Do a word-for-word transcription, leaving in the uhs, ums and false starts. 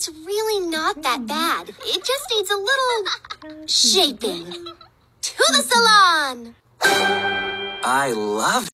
It's really not that bad. It just needs a little shaping. To the salon! I love